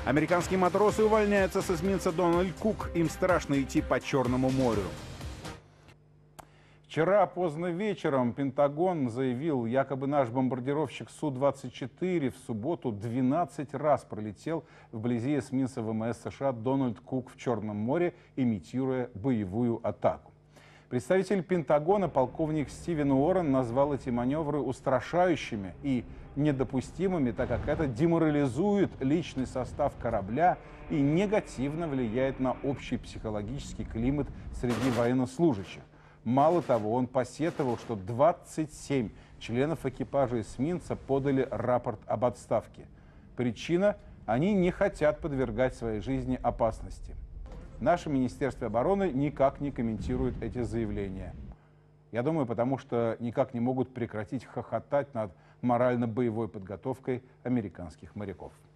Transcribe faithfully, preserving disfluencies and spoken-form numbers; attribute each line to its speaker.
Speaker 1: Американские матросы увольняются с эсминца «Дональд Кук». Им страшно идти по Черному морю.
Speaker 2: Вчера поздно вечером Пентагон заявил, якобы наш бомбардировщик Су двадцать четыре в субботу двенадцать раз пролетел вблизи эсминца ВМС США «Дональд Кук» в Черном море, имитируя боевую атаку. Представитель Пентагона, полковник Стивен Уоррен, назвал эти маневры устрашающими и недопустимыми, так как это деморализует личный состав корабля и негативно влияет на общий психологический климат среди военнослужащих. Мало того, он посетовал, что двадцать семь членов экипажа эсминца подали рапорт об отставке. Причина – они не хотят подвергать своей жизни опасности. Наше Министерство обороны никак не комментирует эти заявления. Я думаю, потому что никак не могут прекратить хохотать над морально-боевой подготовкой американских моряков.